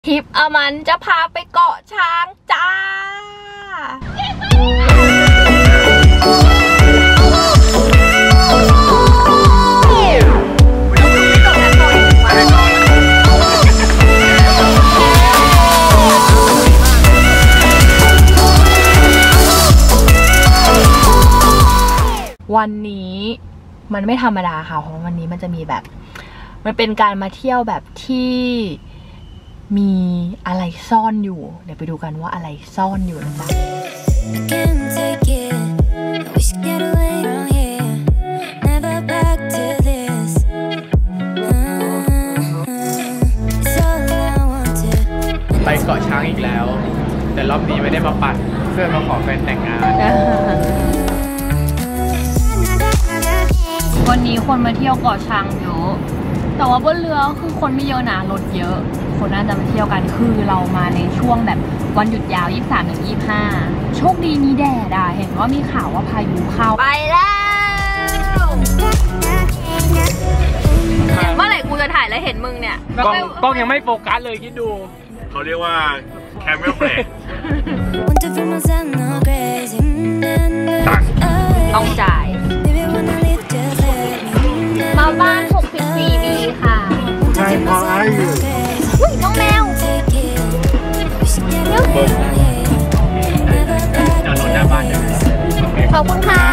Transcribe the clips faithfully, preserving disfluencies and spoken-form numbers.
ทริปอามันจะพาไปเกาะช้างจ้าวันนี้มันไม่ธรรมดาค่ะเพราะวันนี้มันจะมีแบบมันเป็นการมาเที่ยวแบบที่มีอะไรซ่อนอยู่เดี๋ยวไปดูกันว่าอะไรซ่อนอยู่นะจ๊ะไปเกาะช้างอีกแล้วแต่รอบนี้ไม่ได้มาปั่นเพื่อนมาขอแฟนแต่งงานวันนี้คนมาเที่ยวเกาะช้างเยอะแต่ว่าบนเรือคือคนไม่เยอะนะรถเยอะคนน่าจะมาเที่ยวกันคือเรามาในช่วงแบบวันหยุดยาว ยี่สิบสามถึงยี่สิบห้า โชคดีมีแดดอ่ะเห็นว่ามีข่าวว่าพายุเข้าไปแล้วเมื่อไหร่กูจะถ่ายแล้วเห็นมึงเนี่ยกล้องกล้องยังไม่โฟกัสเลยคิดดูเขาเรียกว่าแคมเมลเบรกต้องจ่ายมาบ้านหกสิบสี่ปีค่ะใช่พอไอ้อุ้ยน้องแมวเร็วจอดรถหน้าบ้านเลยขอบคุณค่ะ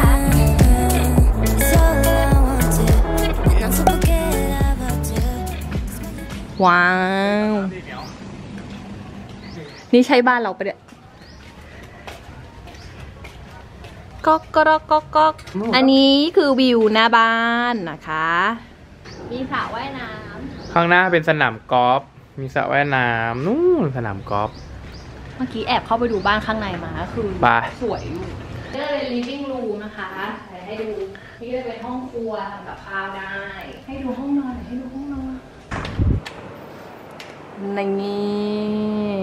ว้าวนี่ใช่บ้านเราปะเนี่ยก๊อกก๊อกก๊อกก๊อกอันนี้คือวิวหน้าบ้านนะคะมีสระว่ายน้ำข้างหน้าเป็นสนามกอล์ฟมีสระว่ายน้ำนู่นสนามกอล์ฟเมื่อกี้แอบเข้าไปดูบ้านข้างในมาคือสวยอยู่นี่เป็น living room นะคะให้ดูนี่จะเป็นห้องครัวทำกับข้าวได้ให้ดูห้องนอนให้ดูห้องนอนในนี้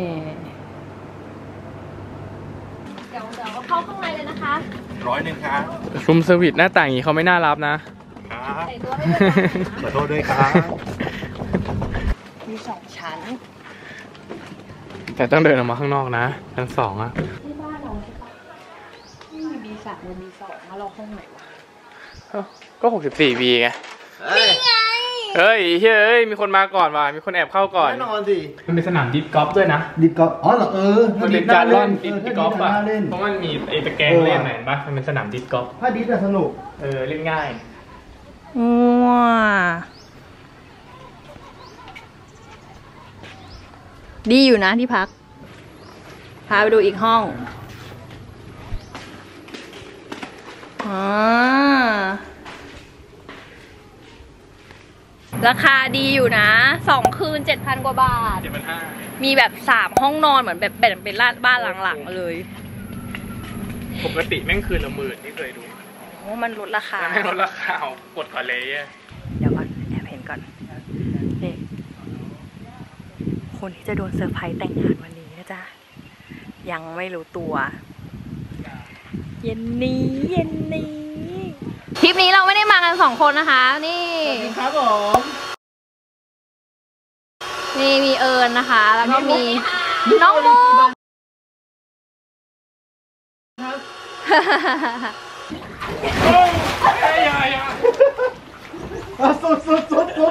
เดี๋ยวเดี๋ยวเข้าข้างในเลยนะคะร้อยหนึ่งครับรูมเซอร์วิสหน้าต่างอย่างนี้เขาไม่น่ารับนะครับขอโทษด้วยครับมีสองชั้นแต่ต้องเดินออกมาข้างนอกนะชั้นสองอะที่บ้านเราใช่ปะไม่มีบีสามมันมีสองมาเราห้องไหนวะก็หกสิบสี่บีไงนี่ไงเฮ้ยเฮ้ยมีคนมาก่อนว่ะมีคนแอบเข้าก่อนแน่นอนสิมันเป็นสนามดิฟกอล์ฟด้วยนะดิฟกอล์ฟอ๋อเหรอเออมันเป็นการล่อนดิฟกอล์ฟอะเพราะมันมีไอ้ตะแกรงเล่นไหนปะมันเป็นสนามดิฟกอล์ฟถ้าดิฟจะสนุกเออเล่นง่ายว้าดีอยู่นะที่พักพาไปดูอีกห้องอ่าราคาดีอยู่นะสองคืนเจ็ดพันกว่าบาทเจ็ดพันห้ามีแบบสามห้องนอนเหมือนแบบแบ่งเป็นบ้านหลังๆเลยปกติแม่งคืนละหมื่นที่เคยดูโอ้มันลดราคาไม่ลดราคากดก่อนเลยเดี๋ยวก่อนแอบเห็นก่อนนี่คนที่จะโดนเซอร์ไพรส์แต่งงานวันนี้นะจ๊ะยังไม่รู้ตัวเย็นนี้เย็นนี้ทริปนี้เราไม่ได้มากันสองคนนะคะนี่ครับผมนี่มีเอิญนะคะแล้วก็มีน้องโมสุดสุดสุดสุด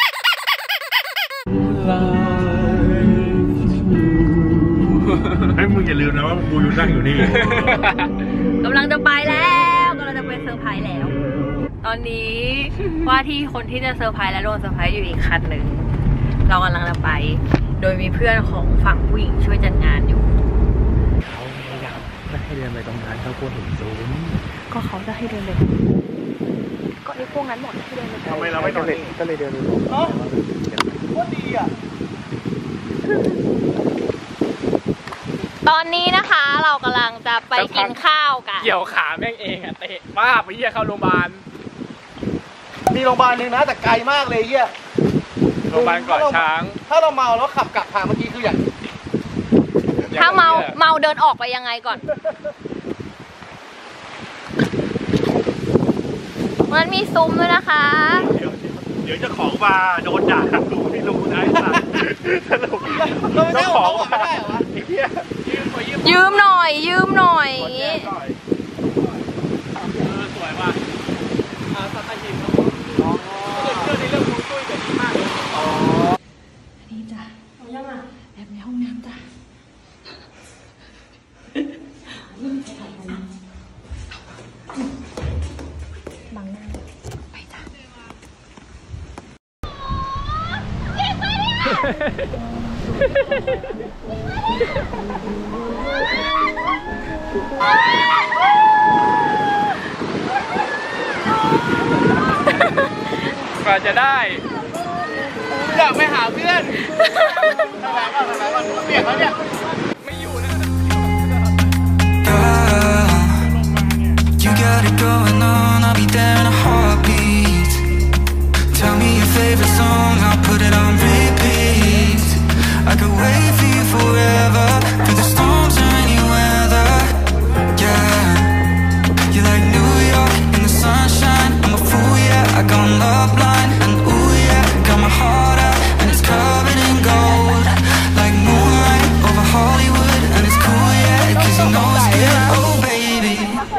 ให้มึงอย่าลืมนะว่ากูอยู่นั่งอยู่นี่กำลังจะไปแล้วกำลังจะไปเซอร์ไพรส์แล้วตอนนี้ว่าที่คนที่จะเซอร์ไพรส์และโดนเซอร์ไพรส์อยู่อีกคันหนึ่งเรากำลังจะไปโดยมีเพื่อนของฝั่งผู้หญิงช่วยจัดงานอยู่เขาพยายามจะให้เดินไปตรงนั้นเขากลัวเห็นซูมก็เขาจะให้เดินไปก็ไอ้พวกนั้นหมดที่เดินไปทำไมเราไม่ตอนนี้ก็เลยเดินไปอ๋อโคตรดีอ่ะตอนนี้นะคะเรากำลังจะไปกินข้าวกันเกี่ยวขาแม่งเองอะเตะบ้าไปเยี่ยเข้าโรงพยาบาลมีโรงพยาบาลนึงนะแต่ไกลมากเลยเยี่ยโรงพยาบาลเกาะช้างถ้าเราเมาแล้วขับกลับทางเมื่อกี้คืออย่างถ้าเมาเมาเดินออกไปยังไงก่อนมันมีซุ้มด้วยนะคะเดี๋ยวเดี๋ยวจะของมาโดนด่าดูไม่รู้นะสรุปเราไม่ได้ของเขาไม่ได้เหรอวะยืมหน่อยยืมหน่อยสวยว่ะอ่าสัตหีบอ๋อเชื่อในเรื่องมุ้งตุ้ยแบบนี้มากเลยอ๋อนี่จ้ะเอายังอ่ะแอบในห้องน้ำจ้ะบังหน้าไปจ้ะกว่าจะได้อยากไปหาเพื่อนทำไมก่อนทำไมก่อนเปียกแล้วเนี่ยไม่อยู่นะ You got it going on, I'll be there in a heartbeat. Tell me your favorite song, I'll put it on repeat. I could wait for you forever, through the storms or any weather. Yeah, you're like New York in the sunshine. I'm a fool, yeah, I got love blind. And ooh yeah, got my heart out and it's covered in gold. Like moonlight over Hollywood and it's cool, yeah, cause you know it's good, oh baby.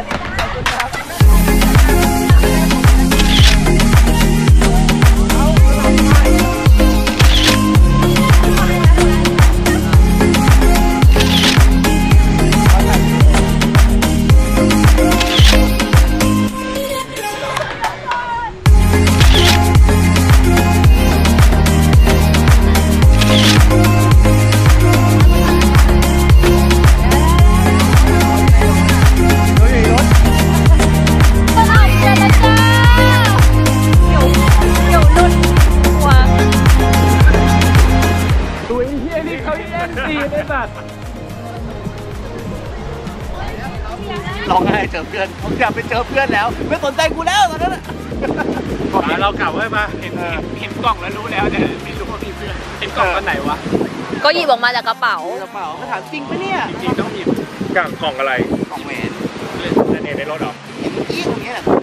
ร้องไห้เจอเพื่อนผมอยากไปเจอเพื่อนแล้วไม่สนใจกูแล้วตอนนั้นเรากลับไว้มาเห็นเห็นกล่องแล้วรู้แล้วแต่ไม่รู้ว่ามีเพื่อนเห็นกล่องตอนไหนวะก็หยิบออกมาจากกระเป๋ากระเป๋าก็ถามจริงปะเนี่ยจริงต้องหยิบกล่องกล่องอะไรกล่องแหวนเนี่ยในรถหรอยี่ตรงนี้แหละ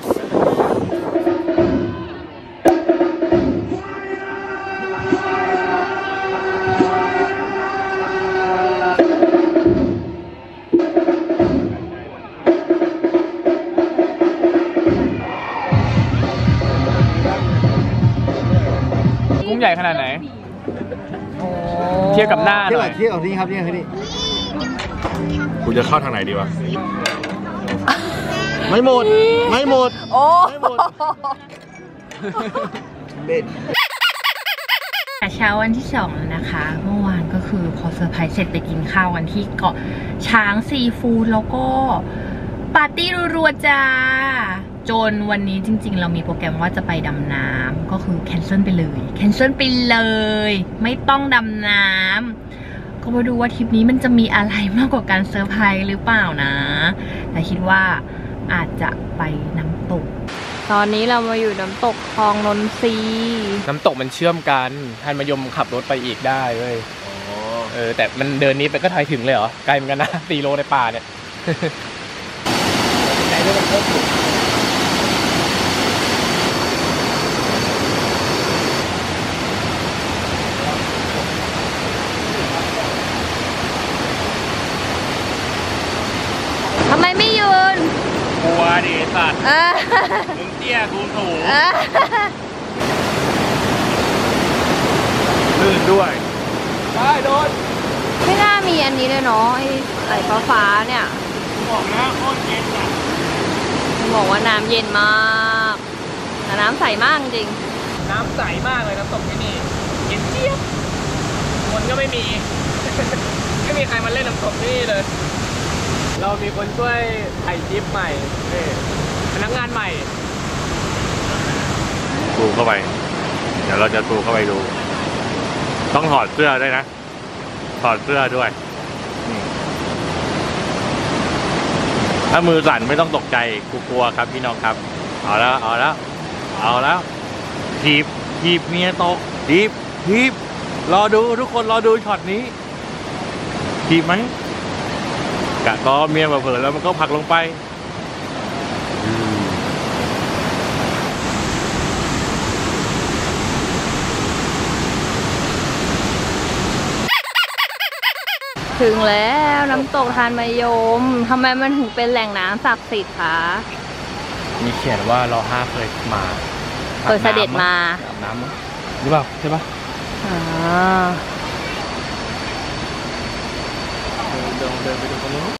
ใหญ่ขนาดไหนเทียบกับหน้าหน่อยเทียบกับนี่ครับนี่ครับนี่กูจะเข้าทางไหนดีวะไม่หมดไม่หมดโอ้ไม่หมดเบ็ดเช้าวันที่สองแล้วนะคะเมื่อวานก็คือพอเซอร์ไพรส์เสร็จไปกินข้าวกันที่เกาะช้างซีฟู้ดแล้วก็ปาร์ตี้รัวๆจ้าจนวันนี้จริงๆเรามีโปรแกรมว่าจะไปดำน้ำก็คือแคนเซิลไปเลยแคนเซิลไปเลยไม่ต้องดำน้ำก็มาดูว่าทริปนี้มันจะมีอะไรมากกว่าการเซอร์ไพรส์หรือเปล่านะแต่คิดว่าอาจจะไปน้ำตกตอนนี้เรามาอยู่น้ำตกคลองนนทรีน้ำตกมันเชื่อมกันท่านมายมขับรถไปอีกได้เว้ยเออแต่มันเดินนี้ไปก็ไทยถึงเลยเหรอไกลเหมือนกันนะสี่โลในป่าเนี่ยไหนด้วยมันเพิ่มทำไมไม่ยืนกลัวดิสัตว์มึงเตี้ยกูสูงลื่นด้วยได้โดนไม่น่ามีอันนี้เลยเนาะไอ้ไอ้ฟ้าฟ้าเนี่ยบอกนะโคตรเย็นอ่ะบอกว่าน้ำเย็นมากแต่น้ำใสมากจริงน้ำใสมากเลยน้ำตกที่นี่เย็นเจี๊ยบคนก็ไม่มีไม่มีใครมาเล่นน้ำตกที่นี่เลยเรามีคนช่วยถ่ายคลิปใหม่พนักงานใหม่ซูมเข้าไปเดี๋ยวเราจะซูมเข้าไปดูต้องถอดเสื้อด้วยนะถอดเสื้อด้วยถ้ามือสั่นไม่ต้องตกใจกูกลัวครับพี่น้องครับเอาแล้วเอาแล้วเอาแล้วทีบทีบเมียตกทีบทีบรอดูทุกคนรอดูช็อตนี้ทีบไหมกะก็เมียมาเผลอแล้วมันก็ผลักลงไปถึงแล้วน้ำตกทานมะยมทำไมมันถึงเป็นแหล่งน้ำศักดิ์สิทธิ์คะมีเขียนว่ารอห้าเคยมาเคยเสด็จมาอาบน้ำหรือเปล่าใช่ปะอ๋อเดินเดินไปดูตรงนู้น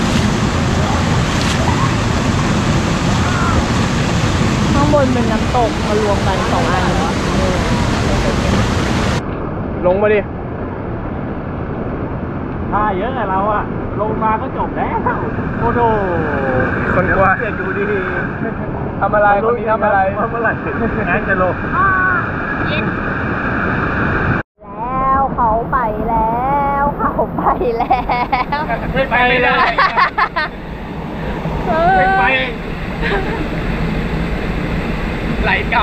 ข้างบนเป็นน้ำตกมารวมกันสองอันลงมาดิท่าเยอะไงเราอะลงมาก็จบแล้วโอ้โหคนกว่าเสียดูดีทำอะไรคนนี้ทำอะไรทำอะไรงั้นจะลงแล้วเขาไปแล้วเขาไปแล้วไม่ไปเลยไม่ไปไหลกลับ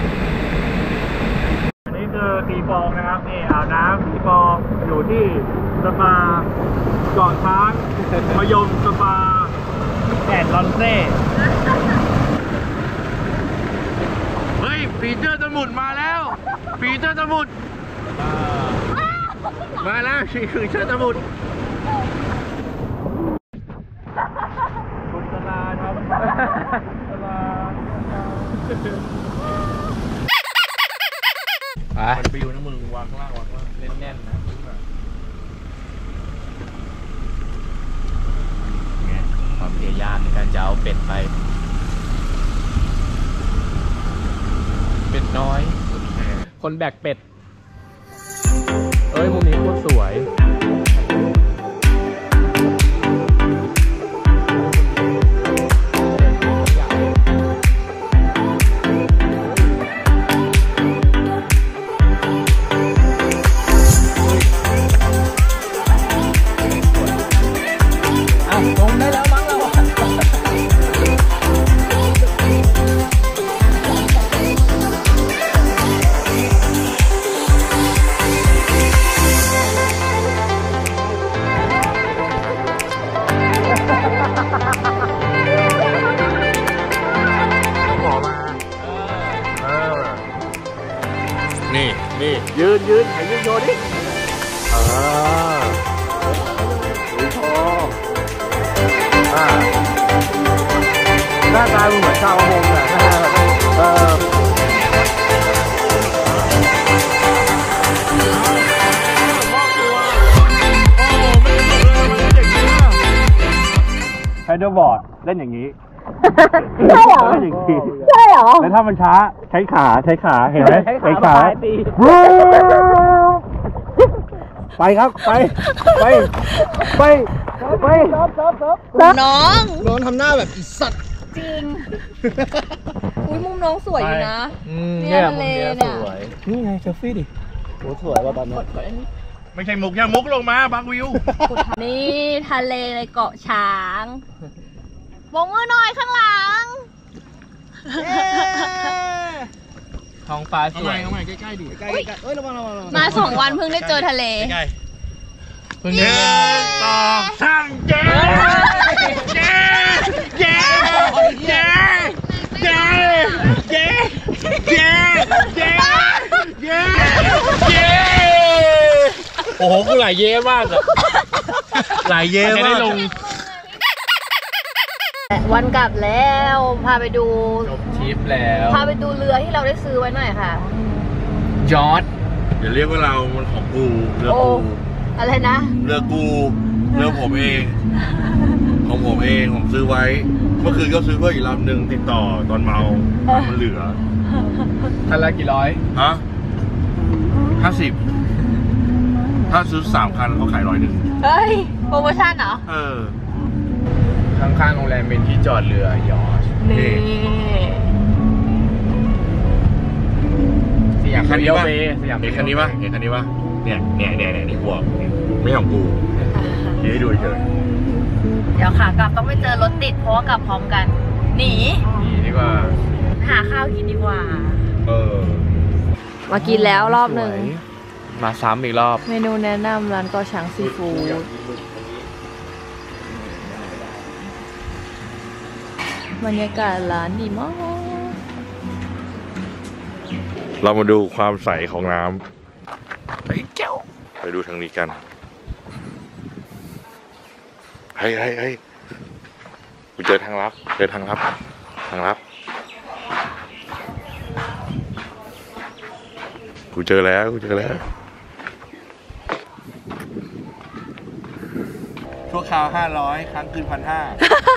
นี่คือตีฟองนะครับนี่อ่าวน้ำตีฟองอยู่ที่สปาเกาะช้างมะยมสปาแอนลอนเซ่เฮ้ยฟีเจอร์สมุดมาแล้วฟีเจอร์สมุดมาแล้วชีคือเชิญสมุดคุณตลาครับตลามันไปอยู่ในมือวางข้างล่างวางข้างล่างเล่นแน่นนะไงความพยายามในการจะเอาเป็ดไปเป็ดน้อยคนแบกเป็ดเอ้ยมุมนี้โคตรสวยนี่นี่ยืนยืนให้ยืนโชว์ดิอ่ายืนโชว์อ่าหน้าตาเหมือนชาวประมงอ่ะหน้าแบบเออไฮเดอร์บอร์ดเล่นอย่างนี้ใช่เหรอใช่เหรอแล้วถ้ามันช้าใช้ขาใช้ขาเห็นไหมใช้ขาตีไปครับไปไปไปไปน้องน้องทำหน้าแบบอีสัตว์จริงอุ้ยมุมน้องสวยอยู่นะเนี่ยทะเลเนี่ยนี่ไงเซลฟี่ดิโอ้สวยว่ะตอนนี้ไม่ใช่มุกยังมุกลงมาบางวิวนี่ทะเลในเกาะช้างบงมือหน่อยข้างหลังท้องฟ้าสวยใกล้ใกล้ๆดิใกล้ๆเอ้ยระวังระวังมาสองวันเพิ่งได้เจอทะเลใกล้เพิ่งได้ต่อสร้างเจ๊เจ๊เจ๊เจ๊เจ๊เจ๊เจ๊เจ๊เจ๊เจ๊โอ้โหคือหลายเย้มากอะหลายเย้มากวันกลับแล้วพาไปดูจบทริปแล้วพาไปดูเรือที่เราได้ซื้อไว้หน่อยค่ะยอทอย่าเรียกว่าเรามันของกูเรือกูอะไรนะเรือกูเรือผมเองของผมเองผมซื้อไว้เมื่อคืนก็ซื้อเพิ่มอีกลำหนึ่งติดต่อตอนเมามันเหลือคันละกี่ร้อยฮะห้าสิบถ้าซื้อสามคันเขาขายร้อยหนึ่งเฮ้ยโปรโมชั่นเหรอเออข้างๆโรงแรมเป็นที่จอดเรือยอชต์นี่สยามคันนี้ป่ะสยามเห็นคันนี้ป่ะเห็นคันนี้ป่ะเนี่ยเนี่ยเนี่ยเนี่ยนี่พวกไม่ของกูชี้ให้ดูเฉยเดี๋ยวขากลับต้องไปเจอรถติดเพราะว่ากลับพร้อมกันหนีหนีดีกว่าหาข้าวกินดีกว่าเออมากินแล้วรอบหนึ่งมาซ้ำอีกรอบเมนูแนะนำร้านเกาะช้างซีฟู้ดบรรยากาศร้านดีมากเรามาดูความใสของน้ำไปเจ้าไปดูทางนี้กันเฮ้ยเฮ้ยเฮ้ยกูเจอทางลับเจอทางลับทางลับกูเจอแล้วกูเจอแล้วชั่วคราวห้าร้อยครั้งคืนพันห้า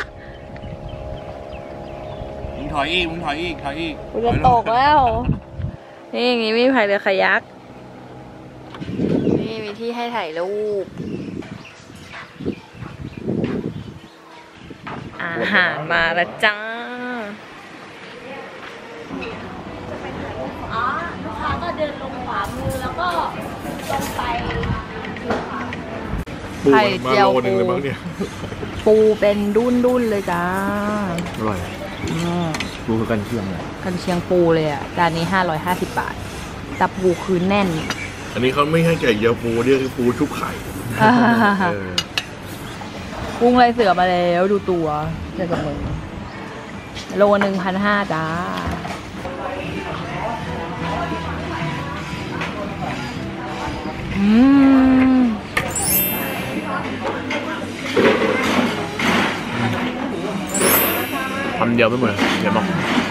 มึงถอยอีกมึงถอยอีกถอยอีกกูจะตกแล้ว นี่อย่างนี้มีพายเรือคายักนี่มีที่ให้ถ่ายรูปอาหารมาแล้วจ้าอ๋อลูกค้าก็เดินลงขวามือแล้วก็ลงไปไข่เจียวปูปูเป็นดุ้นดุ้นเลยจ้าอร่อยปูคือกันเชียงเลยกันเชียงปูเลยอ่ะจานนี้ห้าร้อยห้าสิบบาทแต่ปูคือแน่นอันนี้เขาไม่ให้ไก่เจียวปูเรียกปูชุบไข่กุ้งลายเสือมาแล้วดูตัวเจอกับมือโลหนึ่งพันห้าจ้าอืมทำเดียวไม่หมดเดี๋ยวบอก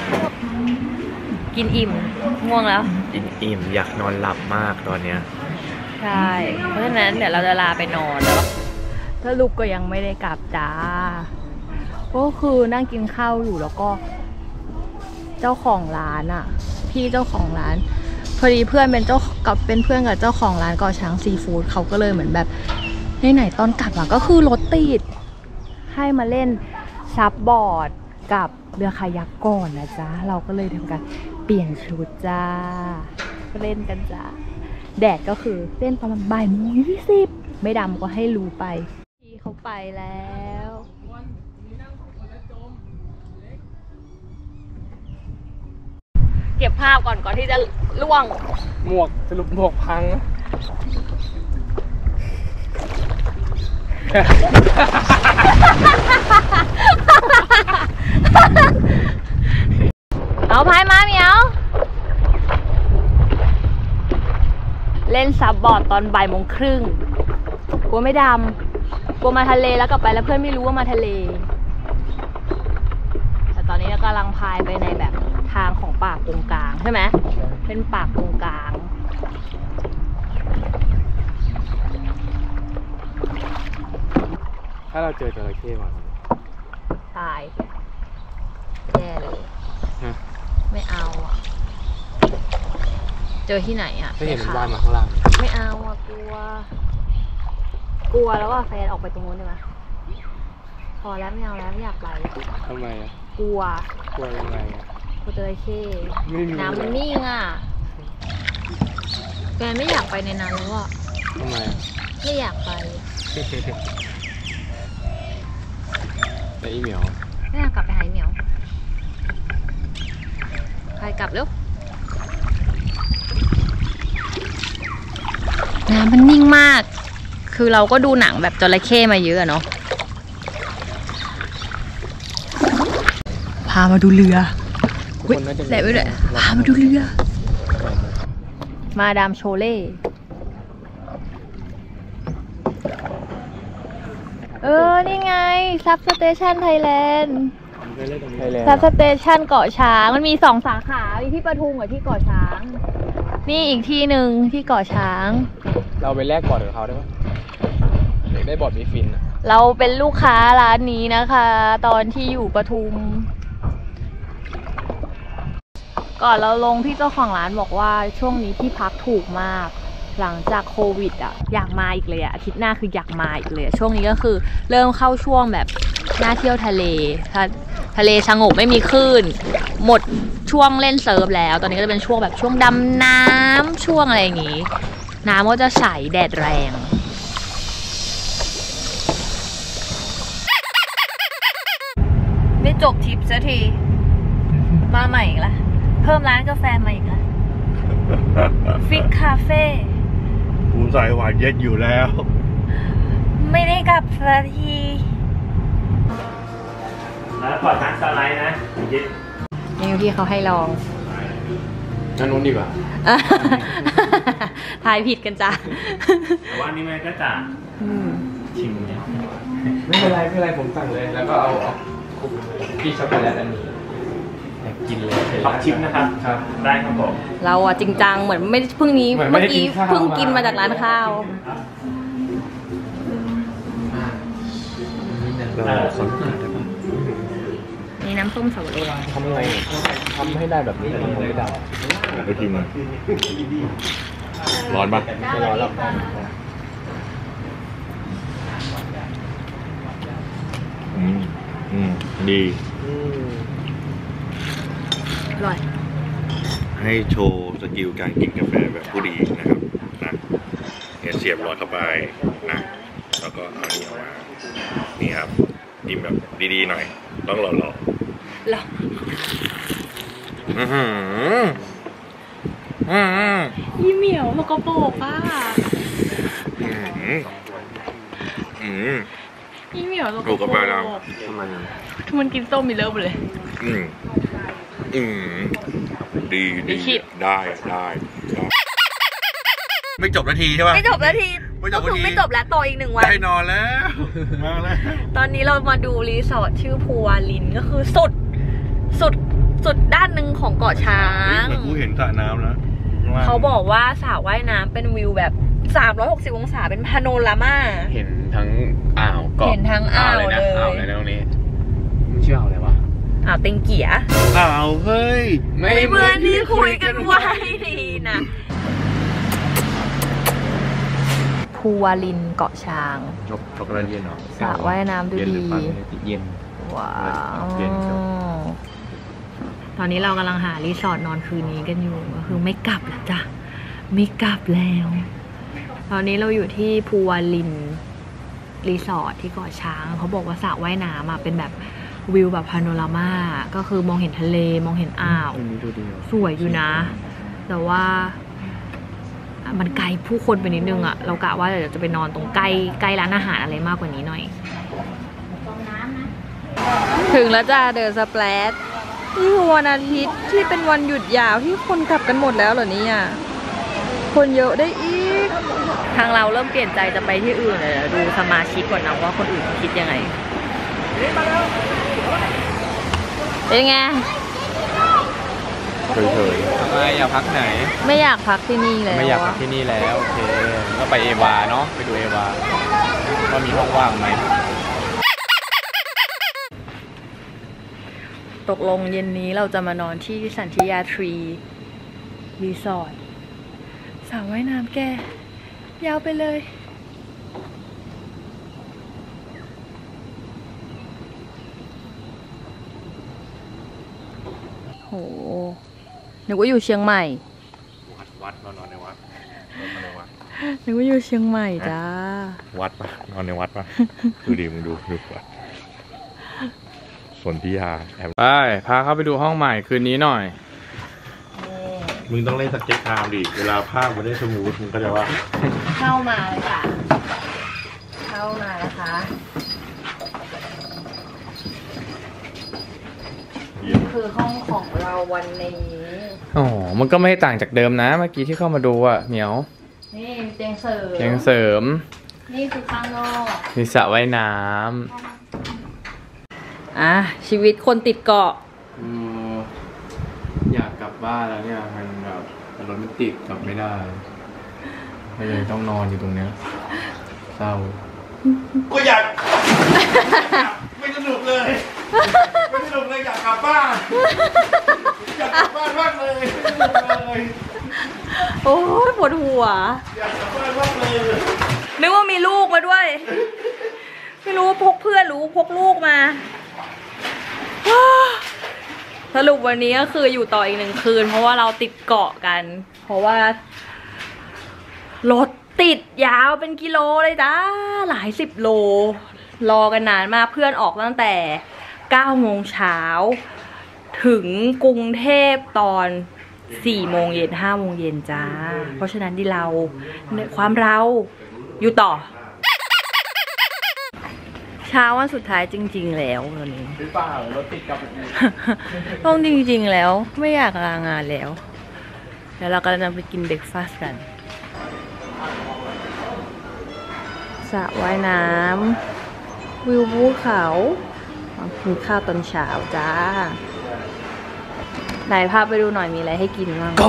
กินอิ่มง่วงแล้วกินอิ่มอยากนอนหลับมากตอนเนี้ยใช่เพราะฉะนั้นเดี๋ยวเราจะลาไปนอนแล้วถ้าลูกก็ยังไม่ได้กลับจ้าก็คือนั่งกินข้าวอยู่แล้วก็เจ้าของร้านอ่ะพี่เจ้าของร้านพอดีเพื่อนเป็นเจ้ากับเป็นเพื่อนกับเจ้าของร้านก่อช้างซีฟู้ดเขาก็เลยเหมือนแบบไหนๆตอนกลับอ่ะก็คือรถติดให้มาเล่นซับบอร์ดกับเรือคายักก่อนนะจ๊ะเราก็เลยทำการเปลี่ยนชุดจ้าเล่นกันจ้าแดดก็คือเล่นประมาณบ่ายโมงยี่สิบไม่ดำก็ให้รู้ไปพี่เขาไปแล้วเก็บภาพก่อนก่อนที่จะล่วงหมวกสรุปหมวกพังเอาพายมาเหมียวเล่นซับบอร์ดตอนบ่ายโมงครึ่งกลัวไม่ดำกลัวมาทะเลแล้วกลับไปแล้วเพื่อนไม่รู้ว่ามาทะเลแต่ตอนนี้เรากำลังพายไปในแบบทางของป่ากงกลางใช่ไหมเป็นป่ากงกลางถ้าเราเจอจระเข้มาตายแย่เลยไม่เอาอ่ะเจอที่ไหนอ่ะไม่เห็นมันว่ายมาข้างล่างไม่เอาอ่ะกลัวกลัวแล้วว่าแฟนออกไปตรงนู้นได้ไหมพอแล้วไม่เอาแล้วไม่อยากไปทำไมอ่ะกลัวกลัวยังไงอ่ะกลัวจระเข้น้ำมันนิ่งอ่ะแฟนไม่อยากไปในนั้นแล้วอ่ะทำไมอ่ะไม่อยากไปไอ้อีเหมียวไม่อยากกลับไปหาเหมียวไปกลับเร็วน้ำมันนิ่งมากคือเราก็ดูหนังแบบจระเข้มาเยอะเนาะพามาดูเรือแหละไปเลยพามาดูเรือมาดามโชเล่เออนี่ไงซับสเตชันไทยแลนด์ซับสเตชันเกาะช้างมันมีสองสาขามีที่ปทุมกับที่เกาะช้างนี่อีกที่หนึ่งที่เกาะช้างเราไปแลกบอร์ดกับเขาได้ไหมได้บอร์ดมีฟินเราเป็นลูกค้าร้านนี้นะคะตอนที่อยู่ปทุมก่อนเราลงพี่เจ้าของร้านบอกว่าช่วงนี้ที่พักถูกมากหลังจากโควิดอ่ะอยากมาอีกเลยอ่ะอาทิตย์หน้าคืออยากมาอีกเลยช่วงนี้ก็คือเริ่มเข้าช่วงแบบน่าเที่ยวทะเลทะเลสงบไม่มีคลื่นหมดช่วงเล่นเซิร์ฟแล้วตอนนี้ก็จะเป็นช่วงแบบช่วงดำน้ำช่วงอะไรอย่างงี้น้ำก็จะใสแดดแรงไม่จบทริปสักทีมาใหม่อีกละเพิ่มร้านกาแฟมาอีกละฟิกคาเฟ่กูใส่หวานเย็นอยู่แล้วไม่ได้กลับสักทีแล้วก่อนทักสไลด์นะยิดนี่พี่เขาให้ลองนั่นนู้นดีกว่าทายผิดกันจ้ะแต่ว่านี่มันก็จะชิมเนี่ยไม่เป็นไรไม่เป็นไรผมสั่งเลยแล้วก็เอาเอาที่ช็อกโกแลตอันนี้อยากกินเลยปักชิมนะครับครับได้ครับผมเราอะจริงจังเหมือนไม่เพิ่งนี้เหมือนไม่เมื่อได้กิกี้นข้าวเพิ่งกินมาจากร้านข้าวเราขอดูได้ปะนี่น้ำส้มสับปะรดทำไงทำให้ได้แบบนี้แต่ทำไม่ได้ไปกินมันร้อนปะไม่ร้อนหรอกอืมอืมดีอร่อยให้โชว์สกิลการกินกาแฟแบบผู้ดีนะครับนะเนี่ยเสียบหลอดเข้าไปนะแล้วก็เอานี่ออกมานี่ครับกินแบบดีๆหน่อยต้องหล่อหรอๆอือหืออือหือยี่เหมียวสกปรกอ่ะอือหืออือยี่เหมียวสกปรกถูกกับไปแล้วทำไมอ่ะมันกินส้มมีเลิฟเลยอืมอืมดีไม่ดีคิดได้ได้ได้ไม่จบนาทีใช่ป่ะไม่จบแล้วทีไม่จก็บคือทีไม่จบแล้วต่ออีกหนึ่งวันได้นอนแล้วมาแล้วตอนนี้เรามาดูรีสอร์ทชื่อภูวาลินก็คือสุด สุด สุดด้านหนึ่งของเกาะช้างเหมือนกูเห็นสระน้ำแล้วเขาบอกว่าสระว่ายน้ำเป็นวิวแบบสามร้อยหกสิบองศาเป็นพาโนรามาเห็นทั้งอ่าวเกาะเห็นทั้งอ่าวเลยนะเลยอ่าวเลยนะตรงนี้มันชื่ออ่าวอะไรวะอ่าวเต็งเกียอ้าวเฮ้ยไม่เพื่อนที่คุยกันไว้ดีนะภูวาลินเกาะช้างช็อกช็อกโกแลตเย็นเหรอสระว่ายน้ำดูเย็นหรือดีเปล่าเย็นว้าเย็นครับว ตอนนี้เรากำลังหารีสอร์ทนอนคืนนี้กันอยู่ ก็คือไม่กลับแล้วจ้ะ ไม่กลับแล้ว ตอนนี้เราอยู่ที่ภูวาลินรีสอร์ทที่เกาะช้าง เขาบอกว่าสระว่ายน้ำอะเป็นแบบวิวแบบพาโนรามา ก็คือมองเห็นทะเล มองเห็นอ่าวอันนี้ดูดีสวยอยู่นะ แต่ว่ามันไกลผู้คนไปนิดนึงอะเรากะว่าเดี๋ยวจะไปนอนตรงใกล้ใกล้ร้านอาหารอะไรมากกว่านี้หน่อย ถึงแล้วจ้าเดอะสแปลชนี่คือวันอาทิตย์ที่เป็นวันหยุดยาวที่คนกลับกันหมดแล้วเหรอเนี่ยคนเยอะได้อีก ทางเราเริ่มเปลี่ยนใจจะไปที่อื่นเลยดูสมาชิกก่อนนะว่าคนอื่นเขาคิดยังไงเป็นไงเฉยๆทำไมอยากพักไหนไม่อยากพักที่นี่แล้วไม่อยากพักที่นี่แล้วโอเคก็ไปเอวาเนาะไปดูเอวาว่ามีห้องว่างไหมตกลงเย็นนี้เราจะมานอนที่สันติยาทรีรีสอร์ทสระว่ายน้ำแกยาวไปเลยโหนึกว่าอยู่เชียงใหม่วัดวัดนอนนอนในวัดนอนในวัดนึกว่าอยู่เชียงใหม่จ้าวัดปะนอนในวัดปะดูดิมึงดูดูวัดสนธิยาแอบไปพาเข้าไปดูห้องใหม่คืนนี้หน่อยมึงต้องเล่นสเก็ตไทม์ดิเวลาภาพมันได้สมูทมึงก็จะว่าเข้ามาเลยค่ะ เข้ามานะคะ คือห้องของเราวันนี้อ๋อ มันก็ไม่ต่างจากเดิมนะ เมื่อกี้ที่เข้ามาดูอ่ะเหมียวนี่เตียงเสริมยังเสริมนี่คือข้างนอกมีสระว่ายน้อ่ะ ชีวิตคนติดเกาะำอยากกลับบ้านแล้วเนี่ยมันแบบรถมันติดกลับไม่ได้ก็เลยต้องนอนอยู่ตรงเนี้ยเศร้าก็อยากไม่สนุกเลยไม่สนุกเลยอยากกลับบ้านอยากกลับบ้านมากเลยไม่สนุกเลยโอ้ยปวดหัวอยากกลับบ้านมากเลยนึกว่ามีลูกมาด้วย ไม่รู้ว่าพกเพื่อนหรือพกลูกมา สรุปวันนี้ก็คืออยู่ต่ออีกหนึ่งคืน เพราะว่าเราติดเกาะกัน เพราะว่ารถติดยาวเป็นกิโลเลยจ้าหลายสิบโล รอกันนานมากเพื่อนออกตั้งแต่เก้าโมงเช้าถึงกรุงเทพตอนสี่โมงเย็นห้าโมงเย็นจ้า เพราะฉะนั้นที่เราความเราอยู่ต่อ เช้าวันสุดท้ายจริงๆแล้วตอนนี้หรือเปล่ารถติดกลับแบบนี้ต้องจริงๆแล้วไม่อยากลางานแล้วแล้วเรากำลังจะไปกินเบรกฟาสต์กันสระว่ายน้ำวิวภูเขามากินข้าวตอนเช้าจ้าไหนพาไปดูหน่อยมีอะไรให้กินบ้าง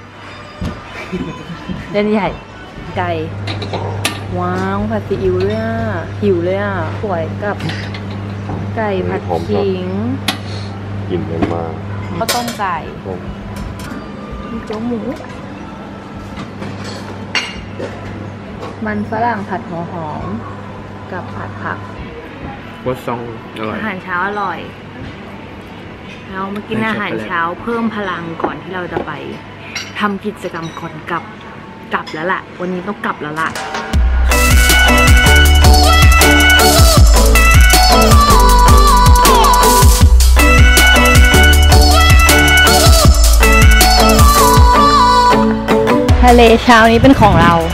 เล่นใหญ่ไก่ว้าวผัดซีอิ๊วเลยอ่ะหิวเลยอ่ะสวยกับไก่ผัดขิงกินกันมาข้าวต้มไก่มีโจ๊กหมูมันฝรั่งผัดหัวหอมกับผัดผักวัดซองอร่อยอาหารเช้าอร่อยเรามากินอาหารเช้าเพิ่มพลังก่อนที่เราจะไปทำกิจกรรมก่อนกลับกลับแล้วล่ะวันนี้ต้องกลับแล้วล่ะทะเลเช้านี้เป็นของเรา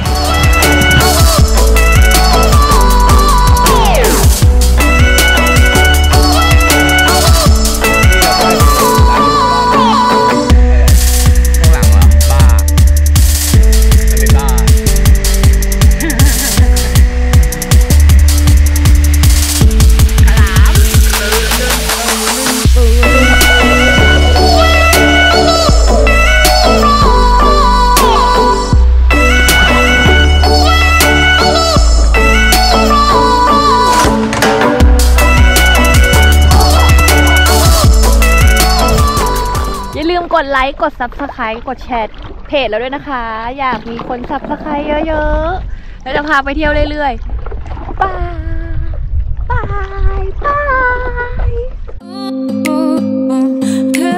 กดไลค์กด ซับสไครบ์ กดแชร์เพจแล้วด้วยนะคะ อยากมีคน ซับสไครบ์ เยอะๆแล้วจะพาไปเที่ยวเรื่อยๆบายบายบาย